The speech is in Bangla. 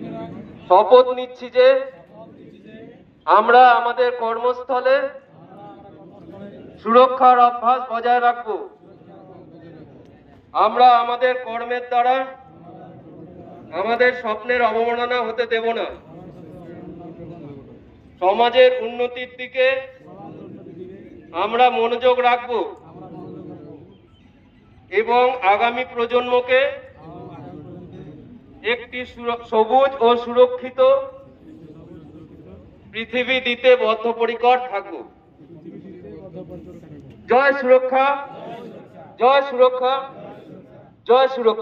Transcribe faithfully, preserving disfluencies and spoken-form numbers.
শপথ নিচ্ছি যে আমরা আমাদের কর্মস্থলে সুরক্ষার অভ্যাস বজায় রাখব। আমরা আমাদের কর্মের দ্বারা আমাদের স্বপ্নের অবমাননা হতে দেব না। সমাজের উন্নতির দিকে আমরা মনোযোগ রাখব এবং আগামী প্রজন্মকে একটি সবুজ ও সুরক্ষিত পৃথিবী দিতে বদ্ধপরিকর থাকব। জয় সুরক্ষা, জয় সুরক্ষা, জয় সুরক্ষা।